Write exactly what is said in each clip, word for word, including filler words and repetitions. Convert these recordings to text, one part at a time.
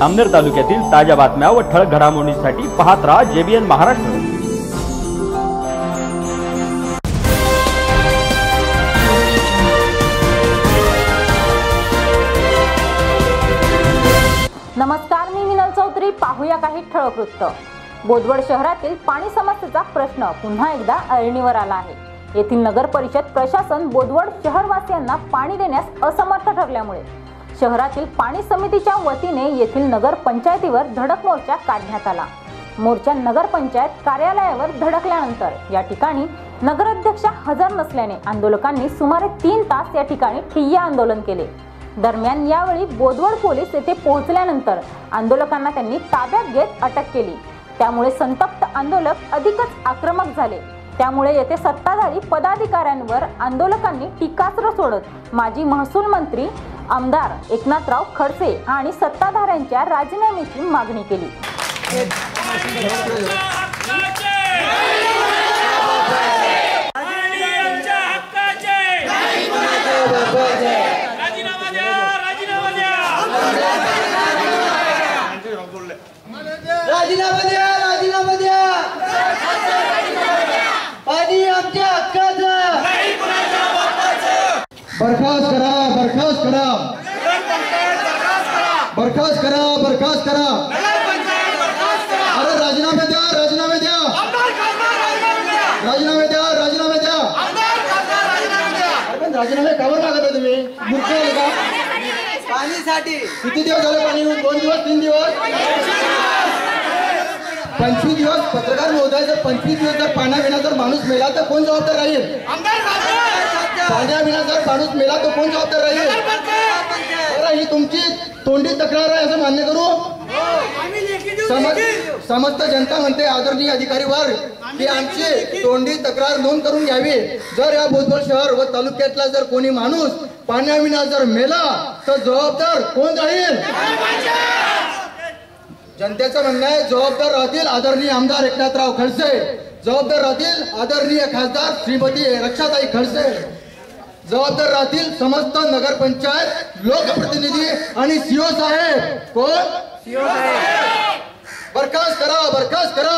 जामनेर तालुक्यातील ताज्या बातम्या व ठळक घडामोडींसाठी पाहत राहा जेबीएन महाराष्ट्र। नमस्कार, मी मिनल चौधरी। पाहूया काही ठळक वृत्त। बोदवड शहरातील पाणी समस्येचा प्रश्न पुन्हा एकदा ऐरणीवर आला आहे। येथील नगर परिषद प्रशासन बोदवड शहरवासियांना पाणी देण्यास असमर्थ ठरल्यामुळे शहरातील पाणी समितीच्या वतीने येथील नगर पंचायतीवर धडक मोर्चा काढण्यात आला। मोर्चा नगर पंचायत कार्यालयावर धडकल्यानंतर या ठिकाणी नगराध्यक्ष हजर नसल्याने आंदोलकांनी सुमारे तीन तास या ठिकाणी ठिय्या आंदोलन केले। दरम्यान यावेळी बोदवड पोलीस येथे पोहोचल्यानंतर आंदोलकांना त्यांनी ताब्यात घेत अटक केली। त्यामुळे संतप्त आंदोलक अधिकच आक्रमक झाले। त्यामुळे येथे सत्ताधारी पदाधिकाऱ्यांवर आंदोलकांनी टीकास्त्र सोडत माजी महसूल मंत्री आमदार एकनाथराव खडसे आणि सत्ताधाऱ्यांच्या राजीनाम्याची मागणी केली। राजीनामा द्या, राजीनामा द्या, पाणी आमच्या हक्काचं, बरखास्त करा, बरखास्त करा, बरखास्त करा, बरखास्त करा, अरे राजीनामे द्या, राजीनामे द्या, राजीनामे द्या, राजीनामे द्या, पण राजीनामे कावर मागता तुम्ही? मूर्ख आहे का? पाणीसाठी किती दिवस झाले पाणी येऊन? दोन दिवस, तीन दिवस, पंचवीस दिवस? पत्रकार महोदय, जर पंचवीस दिवस जर पाण्याविना जर माणूस मेला तर कोण जबाबदार राहील? पाण्याविना जर माणूस मेला तर कोण जबाबदार राहील? बरं, ही तुमची तोंडी तक्रार आहे असं मान्य करू? समस्त जनता म्हणते आदरणीय अधिकारी वर्ग की आमची तोंडी तक्रार नोंद करून घ्यावी। जर या बोदवड शहर व तालुक्यातला जर कोणी माणूस पाण्याविना जर मेला तर जबाबदार कोण राहील? जनतेचं म्हणणं आहे जबाबदार राहतील आदरणीय आमदार एकनाथराव खडसे, जबाबदार राहतील आदरणीय खासदार श्रीमती रक्षाताई खडसे, जबाबदार राहतील समस्त नगरपंचायत लोकप्रतिनिधी आणि सीओ साहेब। कोण? सीओ साहेब। बरखास्त करा, बरखास्त करा,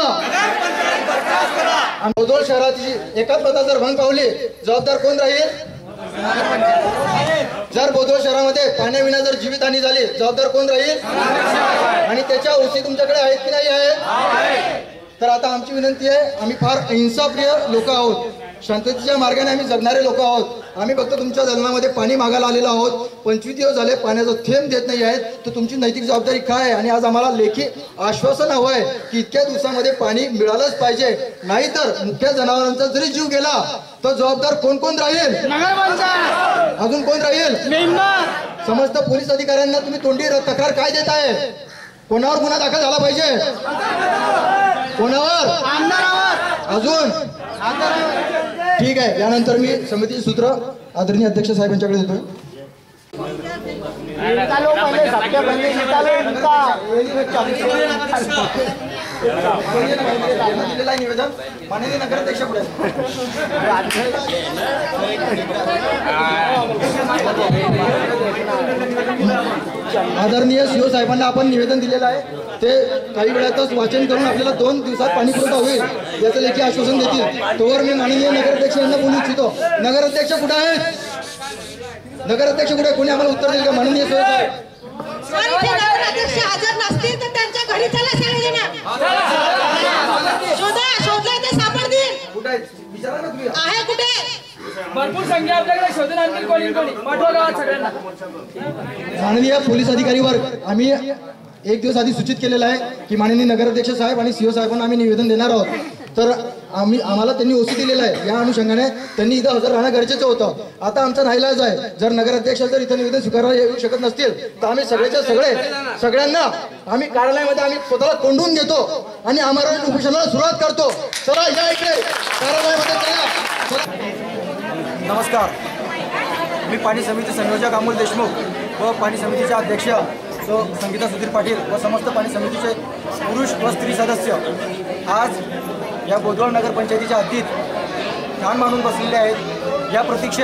बोदवड शहराची एकात्मता जर भंग पावली जबाबदार कोण राहील? जर बोदवड शहरामध्ये पाण्याविना जर जीवितहानी झाली जबाबदार कोण राहील? आणि त्याच्या ओसी तुमच्याकडे आहेत की नाही आहे? तर आता आमची विनंती आहे, आम्ही फार अहिंसाप्रिय लोक आहोत, शांततेच्या मार्गाने आम्ही जगणारे लोक आहोत। आम्ही फक्त तुमच्या दलनामध्ये पाणी मागायला आलेलो आहोत। पंचवीस दिवस झाले पाण्याचा थेंब देत नाही आहेत, तर तुमची नैतिक जबाबदारी काय आहे? आणि आज आम्हाला लेखी आश्वासन हवं आहे की इतक्या दिवसामध्ये पाणी मिळालंच पाहिजे, नाहीतर मुख्य जनावरांचा जरी जीव गेला तर जबाबदार कोण कोण राहील? अजून कोण राहील? समस्त पोलीस अधिकाऱ्यांना तुम्ही तोंडी तक्रार काय देत आहे? कोणावर गुन्हा दाखल झाला पाहिजे? कोणावर? अजून? ठीक आहे, यानंतर मी समितीचे सूत्र आदरणीय अध्यक्ष साहेबांच्याकडे देतोय। निवेदन माननीय नगराध्यक्ष पुढे। आदरणीय सीओ साहेबांना आपण निवेदन दिलेलं आहे, ते काही वेळातच वाचन करून आपल्याला दोन दिवसात पाणी पुरवठा होईल याचं लेखी आश्वासन देतील। तोवर मी माननीय नगराध्यक्ष यांना बोलू इच्छितो। नगराध्यक्ष कुठे आहेत? नगराध्यक्ष कुठे? कोणी आम्हाला उत्तर देईल का? माननीय सीओ साहेब, नगराध्यक्ष हजर नसतील तर त्यांच्या घरी चला सगळेजण शोधा, शोधले ते सापडतील। कुठे आहेत? विचारा ना तुम्ही। आहे कुठे? भरपूर संख्या आपल्याकडे शोधून आणतील, कोणी कोणी पाठवा गावात सगळ्यांना। माननीय पोलीस अधिकारी वर्ग, आम्ही एक दिवस आधी सूचित केलेलं आहे की माननीय नगराध्यक्ष साहेब आणि सीओ साहेबांना आम्ही निवेदन देणार आहोत। तर आम्ही आम्हाला त्यांनी ओसी दिलेलं आहे, या अनुषंगाने त्यांनी इथं हजर राहणं गरजेचं होतं। आता आमचा नाईलाज आहे, जर नगराध्यक्ष जर इथं निवेदन स्वीकारला येऊ शकत नसतील तर आम्ही सगळेच्या सगळे सगळ्यांना आम्ही कार्यालयामध्ये आम्ही स्वतःला कोंडून घेतो आणि आम्हाला उपोषणाला सुरुवात करतो। चला या इकडे कार्यालयामध्ये चला। नमस्कार, मी पाणी समिती संयोजक अमोल देशमुख व पाणी समितीचे अध्यक्ष सो संगीता सुधीर पाटील व समस्त पाणी समितीचे पुरुष व स्त्री सदस्य आज या बोदवड नगरपंचायतीच्या हद्दीत ठाण मांडून बसलेले आहेत। या प्रतीक्षेत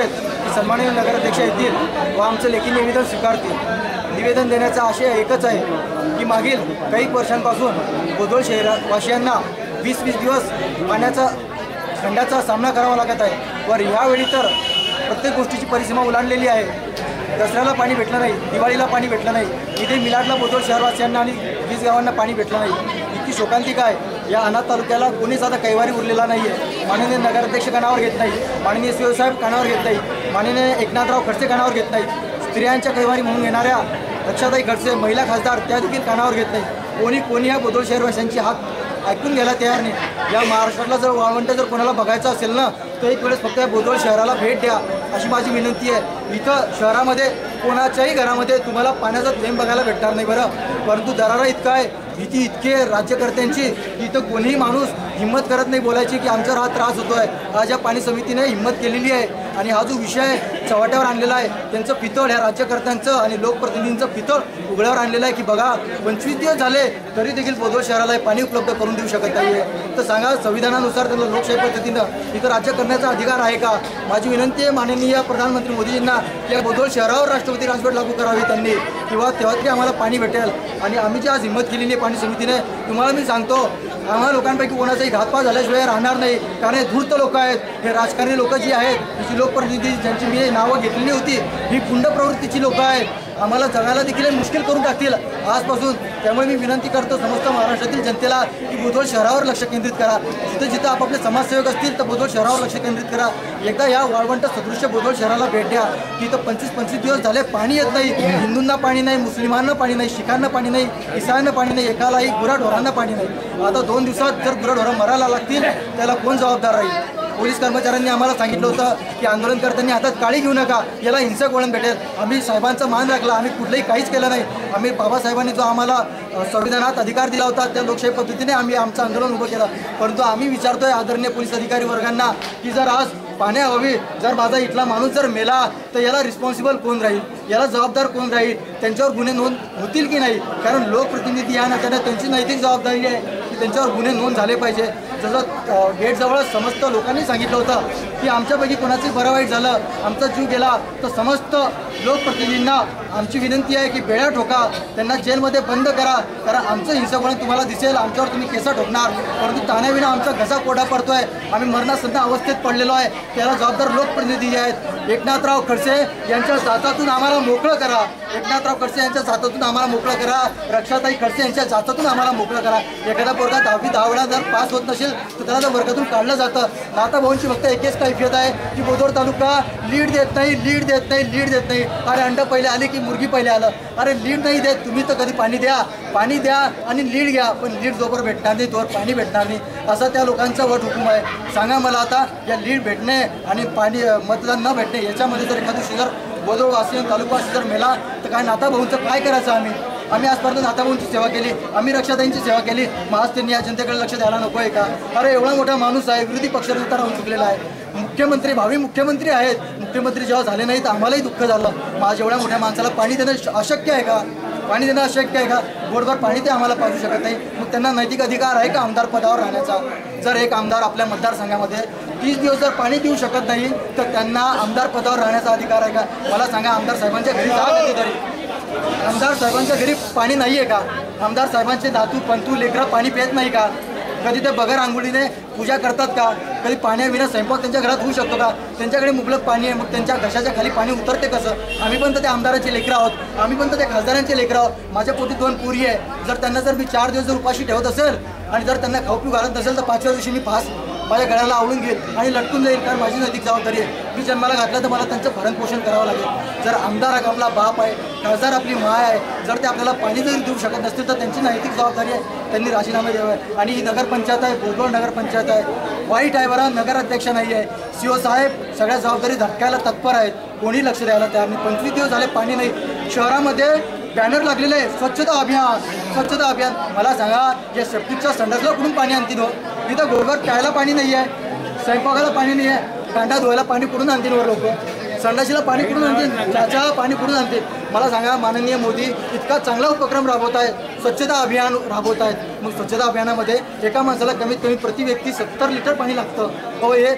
की सन्माननीय नगराध्यक्ष येतील व आमचं लेखी निवेदन स्वीकारतील। निवेदन देण्याचा आशय एकच आहे की मागील काही वर्षांपासून बोदवड शहरवासियांना वीस वीस दिवस पाण्याचा खंडाचा सामना करावा लागत आहे व यावेळी तर प्रत्येक गोष्टीची परिसीमा ओलांडलेली आहे। दसऱ्याला पाणी भेटलं नाही, दिवाळीला पाणी भेटलं नाही, ईद मिलाडला बोदवड शहरवासियांना आणि वीस गावांना पाणी भेटलं नाही। इतकी शोकांतिका आहे। या अनाथ तालुक्याला कोणीच आता कैवारी उरलेला नाही आहे। माननीय नगराध्यक्ष कानावर घेत नाही, माननीय शिवसाहेब कानावर घेत नाही, माननीय एकनाथराव खडसे कानावर घेत नाही, स्त्रियांच्या कैवारी म्हणून येणाऱ्या रक्षाताई खडसे महिला खासदार त्या देखील कानावर घेत नाही। कोणी कोणी ह्या बोदवड शहरवासियांची हाक ऐकून घ्यायला तयार नाही। या महाराष्ट्रातला जर वाळवंट जर कोणाला बघायचं असेल ना तर एक वेळेस फक्त या बोदवड शहराला भेट द्या अशी माझी विनंती आहे। इथं शहरामध्ये कोणाच्याही घरामध्ये तुम्हाला पाण्याचा थेंब बघायला भेटणार नाही बरं, परंतु दरारा इतका आहे, भीती इतके राज्यकर्त्यांची की इथं कोणीही माणूस हिंमत करत नाही बोलायची की आमचा हा त्रास होतो आहे। आज या पाणी समितीने हिंमत केलेली आहे आणि हा जो विषय चव्हाट्यावर आणलेला आहे त्यांचं पितळ ह्या राज्यकर्त्यांचं आणि लोकप्रतिनिधींचं पितळ उघड्यावर आणलेलं आहे की बघा पंचवीस दिवस झाले तरी देखील बोदवड शहराला पाणी उपलब्ध करून देऊ शकत नाही आहे। तर सांगा संविधानानुसार त्यांना लोकशाही पद्धतीनं इथं राज्य करण्याचा अधिकार आहे का? माझी विनंती आहे माननीय प्रधानमंत्री मोदीजींना या बोदवड शहरावर राष्ट्रपती राजवट लागू करावी त्यांनी, किंवा तेव्हा तरी आम्हाला पाणी भेटेल। आणि आम्ही जी आज हिंमत केलेली आहे पाणी समितीने, तुम्हाला मी सांगतो आम्हा लोकांपैकी कोणाचाही घातपात झाल्याशिवाय राहणार नाही, कारण हे धूर्त लोक आहेत, हे राजकारणी लोक जी आहेत, जी लोकप्रतिनिधी ज्यांची मी नावं घेतलेली होती ही गुंड प्रवृत्तीची लोक आहेत, आम्हाला जगायला देखील मुश्किल करून टाकतील आजपासून। त्यामुळे मी विनंती करतो समस्त महाराष्ट्रातील जनतेला की बोदवड शहरावर लक्ष केंद्रित करा। जिथं जिथं आपापले समाजसेवक असतील तर बोदवड शहरावर लक्ष केंद्रित करा। एकदा या वाळवंट सदृश्य बोदवड शहराला भेट द्या की इथं पंचवीस पंचवीस दिवस झाले पाणी येत नाही। हिंदूंना पाणी नाही, मुस्लिमांना पाणी नाही, शिखांना पाणी नाही, ईसायांना पाणी नाही, एकालाही गुराढोरांना पाणी नाही। आता दोन दिवसात जर गुराढोरं मरायला लागतील त्याला कोण जबाबदार राहील? पोलीस कर्मचाऱ्यांनी आम्हाला सांगितलं होतं की आंदोलनकर्त्यांनी हातात काळी घेऊ नका, याला हिंसक वळण भेटेल। आम्ही साहेबांचा मान राखला, आम्ही कुठलंही काहीच केलं नाही। आम्ही बाबासाहेबांनी जो आम्हाला संविधानात अधिकार दिला होता त्या लोकशाही पद्धतीने आम्ही आमचं आंदोलन उभं केलं। परंतु आम्ही विचारतोय आदरणीय पोलीस अधिकारी वर्गांना की जर आज पाण्याअभावी जर माझा इथला माणूस जर मेला तर याला रिस्पॉन्सिबल कोण राहील, याला जबाबदार कोण राहील, त्यांच्यावर गुन्हे नोंद होतील की नाही? कारण लोकप्रतिनिधी या नात्यानं त्यांची नैतिक जबाबदारी आहे की त्यांच्यावर गुन्हे नोंद झाले पाहिजे। जसं गेटजवळच समस्त लोकांनी सांगितलं होतं की आमच्यापैकी कोणाचे बरं वाईट झालं, आमचा जीव गेला तर समस्त लोकप्रतिनिधींना आमची विनंती आहे की बेड्या ठोका, त्यांना जेलमध्ये बंद करा, कारण आमचं हिंसावळण तुम्हाला दिसेल, आमच्यावर तुम्ही केसा ठोकणार, परंतु ताण्याविना आमचा घसा कोरडा पडतोय, आम्ही मरणासन्न अवस्थेत पडलेलो आहे, त्याला जबाबदार लोकप्रतिनिधी आहेत। एकनाथराव खडसे यांच्या जाचातून आम्हाला मोकळं करा, एकनाथराव खडसे यांच्या जाचातून आम्हाला मोकळं करा, रक्षाताई खडसे यांच्या जाचातून आम्हाला मोकळं करा। एखादा पोरगा दहावी दहा वेळा जर पास होत नसेल तर त्याला जर वर्गातून काढलं जातं। नाता भाऊंची फक्त एकच कैफियत आहे की बोदवड तालुका लीड देत नाही, लीड देत नाही, लीड देत नाही। अरे अंडं पहिले आली की मुर्गी पहिले आलं, अरे लीड नाही देत तुम्ही तर कधी पाणी द्या, पाणी द्या आणि लीड घ्या, पण लीड जोपर भेटणार नाही तोवर पाणी भेटणार नाही, असा त्या लोकांचा वट हुकूम आहे। सांगा मला आता या लीड भेटणे आणि पाणी मतदान न भेटणे याच्यामध्ये जर एखादी जर बोदवडवासी तालुकावासी जर मेला तर काय नाता भाऊंचं काय करायचं? आम्ही आम्ही आजपर्यंत नाता भाऊंची सेवा केली, आम्ही रक्षाताईंची सेवा केली, मग आज त्यांनी या जनतेकडे लक्ष द्यायला नको आहे का? अरे एवढा मोठा माणूस आहे, विरोधी पक्षनेता राहून चुकलेला आहे, मुख्यमंत्री भावी मुख्यमंत्री आहेत, मुख्यमंत्री जेव्हा झाले नाही तर आम्हालाही दुःख झालं। माझ एवढ्या मोठ्या माणसाला पाणी देणं अशक्य आहे का? पाणी देणं अशक्य आहे का? गोडभर पाणी ते आम्हाला पाजू शकत नाही, मग त्यांना नैतिक अधिकार आहे का आमदार पदावर राहण्याचा? जर एक आमदार आपल्या मतदारसंघामध्ये तीस दिवस जर पाणी देऊ शकत नाही तर त्यांना आमदार पदावर राहण्याचा अधिकार आहे का? मला सांगा, आमदार साहेबांच्या घरी जा कधीतरी, आमदार साहेबांच्या घरी पाणी नाही आहे का? आमदार साहेबांचे नातू पंतू लेकरं पाणी पित नाही का? कधी ते बगर आंघोळीने पूजा करतात का? कधी पाण्याविना स्वयंपाक त्यांच्या घरात होऊ शकतो का? त्यांच्याकडे मुबलक पाणी आहे, मग त्यांच्या घशाच्या खाली पाणी उतरते कसं? आम्ही पण तर त्या आमदारांचे लेकरं आहोत, आम्ही पण तर त्या खासदारांचे लेकरं आहोत। माझ्या पोटी दोन पुरी आहे, जर त्यांना जर मी चार दिवस जर उपाशी ठेवत असेल आणि जर त्यांना खाऊ पिऊ घालत नसेल तर पाचव्या दिवशी मी फास माझ्या गळ्याला आवडून घेईल आणि लटकून जाईल, कारण माझी नैतिक जबाबदारी आहे। मी जन्माला घातलं तर मला त्यांचं भरण पोषण करावं लागेल। जर आमदार आपला बाप आहे, खासदार आपली माय आहे, जर ते आपल्याला पाणी जरी देऊ शकत नसतील तर त्यांची नैतिक जबाबदारी आहे, त्यांनी राजीनामे द्यावे। आणि ही नगरपंचायत आहे, बोदवड नगरपंचायत आहे, वाईट आहे बरं, नगराध्यक्ष नाही आहे, सीओ साहेब सगळ्या जबाबदारी झटकायला तत्पर आहेत, कोणी लक्ष द्यायला तयार नाही। पंचवीस दिवस झाले पाणी नाही, शहरामध्ये बॅनर लागलेले आहे स्वच्छता अभियान, स्वच्छता अभियान। मला सांगा या सेप्टिकच्या संडासला कुठून पाणी आणतील हो? इथं गोबर प्यायला पाणी नाही आहे, स्वयंपाकाला पाणी नाही आहे, कांदा धुवायला पाणी कुठून आणतील वर लोक? संडाशीला पाणी कुठून आणतील? चहा पाणी कुठून आणतील? मला सांगा, माननीय मोदी इतका चांगला उपक्रम राबवत आहेत, स्वच्छता अभियान राबवत आहेत, मग स्वच्छता अभियानामध्ये एका माणसाला कमीत कमी प्रति व्यक्ती सत्तर लिटर पाणी लागतं। हो, हे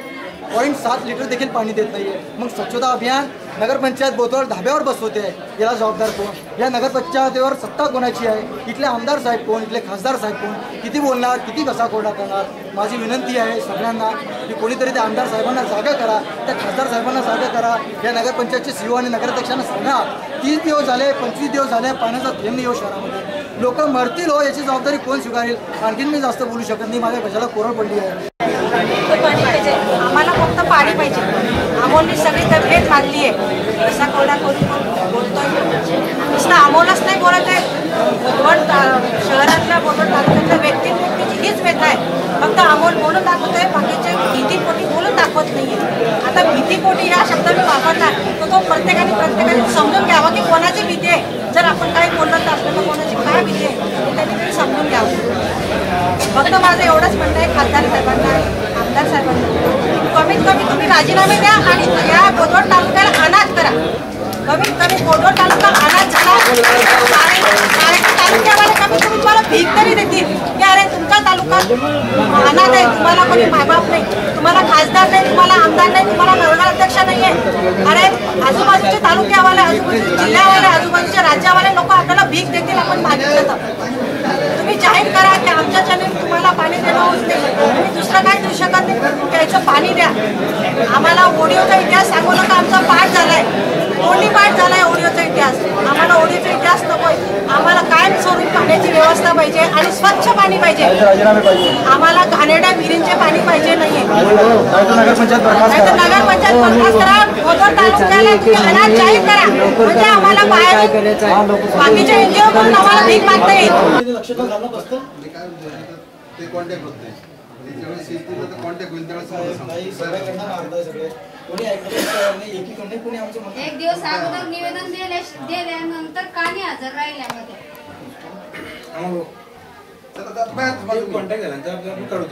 पॉईंट सात लिटर देखील पाणी देत नाही आहे. मग स्वच्छता अभियान नगरपंचायत बोतवर धाब्यावर बसवते आहे, याला जबाबदार कोण? या नगरपंचायतीवर सत्ता कोणाची आहे? इथले आमदार साहेब कोण? इथले खासदार साहेब कोण? किती बोलणार, किती कसा कोरडा करणार? माझी विनंती आहे सगळ्यांना की कोणीतरी त्या आमदार साहेबांना जागा करा, त्या खासदार साहेबांना जागा करा. या नगरपंचायतचे सीओ आणि नगराध्यक्षांना सांगा, तीस दिवस झाले, पंचवीस दिवस झाले, पाण्याचा थेंब नाही हो शहरामध्ये. लोक मरतील हो, याची जबाबदारी कोण स्वीकारेल? आणखीन मी जास्त बोलू शकत नाही, माझ्या कशाला कोरड पडली आहे. पाणी पाहिजे, आम्हाला फक्त पाणी पाहिजे. अमोलनी सगळी तब्येत मानली आहे, असा कोरडा करून बोलतोय. नुसतं अमोलच नाही बोलत आहे, बोलवड शहरातल्या बोलवड तालुक्यातल्या व्यक्ती व्यक्तीची हीच व्यथा आहे. फक्त अमोल बोलून दाखवतोय, बाकीचे भीतीपोटी बोलून दाखवत नाहीये. आता भीतीपोटी हा शब्द मी वापरला तर तो प्रत्येकाने प्रत्येकाने समजून घ्यावा की कोणाची भीती आहे. जर आपण काही बोललं तर आपल्याला कोणाची काय भीती आहे ते त्यांनी तरी समजून घ्यावं. फक्त माझं एवढंच म्हणणं आहे खासदार साहेबांना, आमदार साहेबांना, कमीत कमी तुम्ही राजीनामे द्या आणि या बोदवड तालुक्याला अनाथ करा. कमीत कमी बोदवड तालुका अनाथ झाला, तालुक्यावाले कमीत कमी तुम्हाला भीक तरी देतील की अरे तुमचा तालुका अनाथ आहे, तुम्हाला कोणी मायबाप नाही, तुम्हाला खासदार नाही, तुम्हाला आमदार नाही, तुम्हाला नगराध्यक्ष नाही आहे. अरे आजूबाजूचे तालुक्यावाले, आजूबाजूचे जिल्ह्यावाले, आजूबाजूच्या राज्यावाले लोक आपल्याला भीक देतील आपण मागितलं तर. तुम्ही जाहीर करा की आमच्याच्याने तुम्हाला पाणी देणं होत नाही, तुम्ही दुसरं काही देऊ शकत नाही, त्याचं पाणी द्या. आम्हाला ओडिओचा इतिहास सांगू नका, आमचा पाठ झालाय, कोणी पाठ झालाय ओडिओचा इतिहास. आम्हाला ओडिओचा इतिहास नकोय, आम्हाला कायम स्वरूप पाण्याची व्यवस्था पाहिजे आणि स्वच्छ पाणी पाहिजे. आम्हाला घाणेरड्या विहिरींचे पाणी पाहिजे नाहीये. नगरपंचायत बरखास्त करा, बोदवड तालुक्याला तुम्ही अनाथ जाहीर करा, म्हणजे आम्हाला बाहेर बाकीच्या एनजीओ कडून आम्हाला भीक मागता येईल. ते कॉन्टॅक्ट होत नाही, ज्यावेळेस शेतीला तर कॉन्टॅक्ट होईल त्यावेळेस एक दिवस अगोदर निवेदन दिले दिल्यानंतर का नाही हजर राहिल्यामध्ये कॉन्टॅक्ट झाल्यानंतर आपण काढू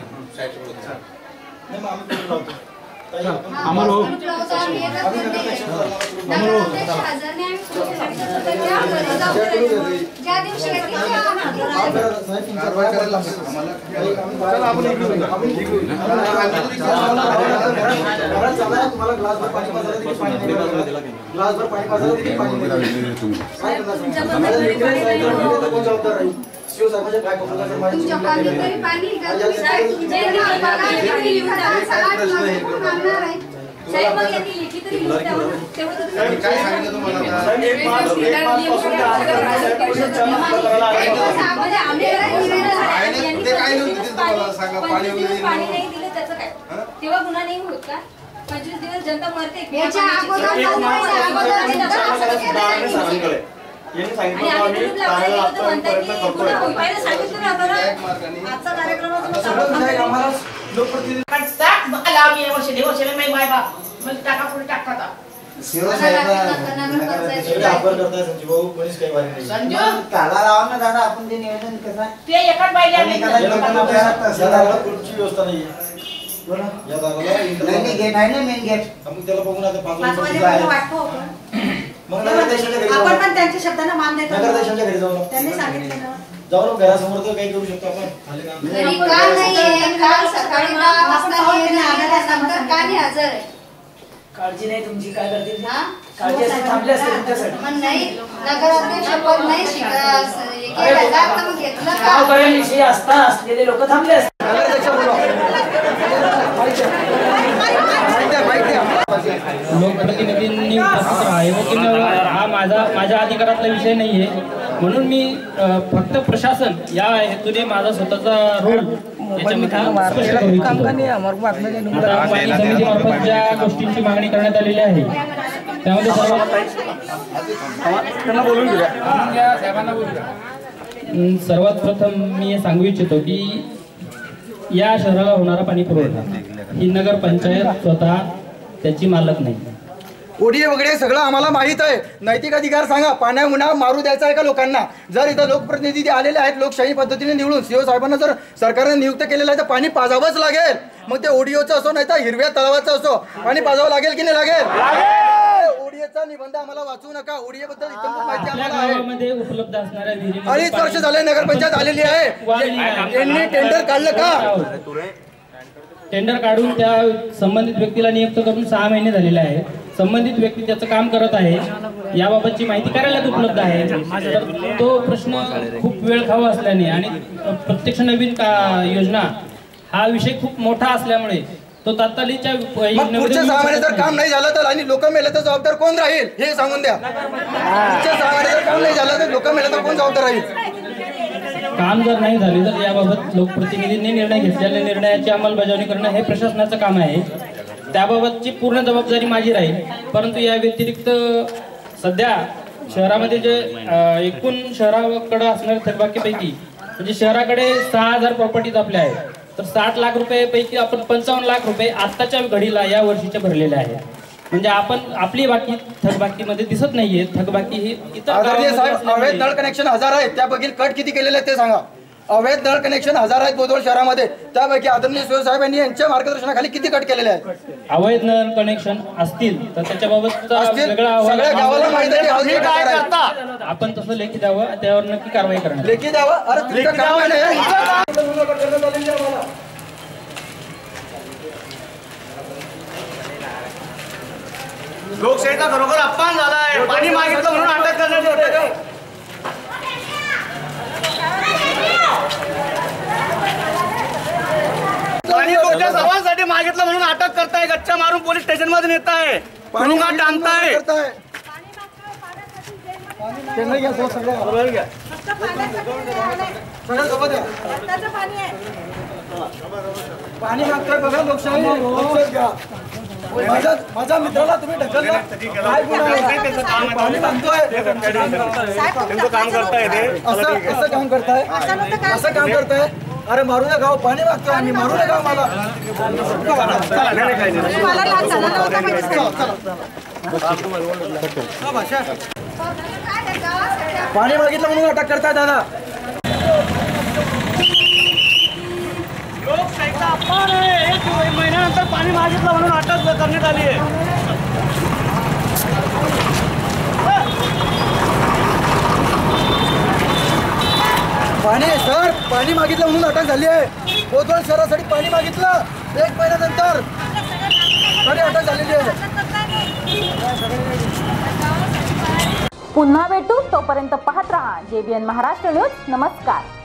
ज्या दिवशी तुमच्या कॉलनीत तरी पाणी का साहेब मग यांनी लिखी तरी लिहून द्यावं ना, तेवढं तर तुम्ही काय सांगितलं तुम्हाला म्हणजे आम्ही ते काय पाणी नाही दिलं त्याचं काय तेव्हा गुन्हा नाही होत का? पंचवीस दिवस जनता मरते याच्या अगोदर आणि आम्ही तुम्ही लावला तर म्हणताय की गुन्हा होईल. पहिले सांगितलं ना बरं आजचा कार्यक्रम आपण पण त्यांच्या शब्दांना मान देतो. त्यांनी सांगितलं ना जाऊन घरासमोर तर काही करू शकतो आपण. घरी का नाहीये? काल सकाळी दहा वाजता येऊन का नाही हजर आहे? काळजी नाही तुमची, काय करतील? काळजी थांबले असते तुमच्यासाठी. मग नाही नगराध्यक्ष पद नाही शिका मग घेतलं का? विषय असता असलेले लोक थांबले असते. लोकप्रतिनिधींनी उपस्थित राहावे हा माझा माझ्या अधिकारातला विषय नाही आहे, म्हणून मी फक्त प्रशासन या हेतूने माझा स्वतःचा रोल समितीमार्फत ज्या गोष्टींची मागणी करण्यात आलेली आहे त्यामध्ये सर्वात प्रथम मी हे सांगू इच्छितो की या शहराला होणारा पाणी पुरवठा ही नगर पंचायत स्वतः त्याची मालक नाही. ओढी वगैरे सगळं आम्हाला माहित आहे. नैतिक अधिकार सांगा, पाण्या उन्हा मारू द्यायचा आहे का लोकांना? जर इथं लोकप्रतिनिधी आलेले आहेत लोकशाही पद्धतीने निवडून, सीओ साहेबांना जर सरकारने नियुक्त केलेलं आहे तर पाणी पाजावंच लागेल. मग ते ओडिओचं असो नाही तर हिरव्या तलावाचं असो, पाणी पाजावं लागेल की नाही लागेल? ओडिओचा निबंध आम्हाला वाचू नका, ओडिओबद्दल इतंभूत माहिती आम्हाला आहे. उपलब्ध असणाऱ्या विहिरी अडीच वर्ष झाले नगरपंचायत आलेली आहे, यांनी टेंडर काढलं का? टेंडर काढून त्या संबंधित व्यक्तीला नियुक्त करून सहा महिने झालेले आहे. संबंधित व्यक्ती त्याचं काम करत आहे, याबाबतची माहिती कार्यालयात उपलब्ध आहे. तर तो प्रश्न खूप वेळ खावा असल्याने आणि प्रत्यक्ष नवीन का योजना हा विषय खूप मोठा असल्यामुळे तो तात्कालिकच्या पुढच्या सहा महिने जर काम नाही झालं तर आणि लोक मेले तर जबाबदार कोण राहील हे सांगून द्या. पुढच्या सहा महिने जर काम नाही झालं तर लोक मेले तर कोण जबाबदार राहील? काम जर नाही झाले तर याबाबत लोकप्रतिनिधींनी निर्णय घेतलेल्या निर्णयाची अंमलबजावणी करणं हे प्रशासनाचं काम आहे. त्याबाबतची पूर्ण जबाबदारी माझी राहील. परंतु या व्यतिरिक्त सध्या शहरामध्ये जे एकूण शहराकडे असणाऱ्या थकबाकीपैकी म्हणजे शहराकडे सहा हजार प्रॉपर्टीज आपल्या आहेत. तर साठ लाख रुपये पैकी आपण पंचावन्न लाख रुपये आत्ताच्या घडीला या वर्षीचे भरलेले आहेत. म्हणजे आपण आपली बाकी थकबाकीमध्ये दिसत नाहीये. थकबाकी ही साहेब अवैध नळ कनेक्शन हजार आहेत, त्यापैकी कट किती केलेले आहेत ते सांगा. अवैध नळ कनेक्शन हजार आहेत बोदवड शहरामध्ये, त्यापैकी आदरणीय सुरेश साहेबांनी यांच्या मार्गदर्शनाखाली किती कट केलेले आहेत? अवैध नळ कनेक्शन असतील तर त्याच्याबाबत वेगळा सगळ्या गावाला माहिती आहे. आपण तसं लेखी द्यावं, त्यावर नक्की कारवाई करणार. लेखी द्यावं. अरे काम लोकशाहीचा खरोखर अपमान झाला आहे. पाणी मागितलं म्हणून अटक करण्यात येते. पाणी तुमच्या सर्वांसाठी मागितलं म्हणून अटक करताय, गच्चा मारून पोलीस स्टेशन मध्ये नेत आहे, तुरुंगात टांगताय. पाणी मागतोय बघा लोकशाही. माझ्या माझ्या मित्राला तुम्ही ढकललं काय पाणी मागतोय काम करताय ते असं असं काम करताय असं काम करताय. अरे मारू नका गाव, पाणी मागतोय आम्ही, मारू नका मला. पाणी मागितलं म्हणून अटक करताय दादा. लोकशाहीचा अपमान आहे. एक महिन्यानंतर पाणी मागितलं म्हणून अटक करण्यात आली आहे. पाणी सर पाणी मागितलं म्हणून अटक झाली आहे. बोदवड शहरासाठी पाणी मागितलं एक महिन्यानंतर आणि अटक झालेली आहे. पुन्हा भेटू, तोपर्यंत पाहत राहा जेबीएन महाराष्ट्र न्यूज. नमस्कार.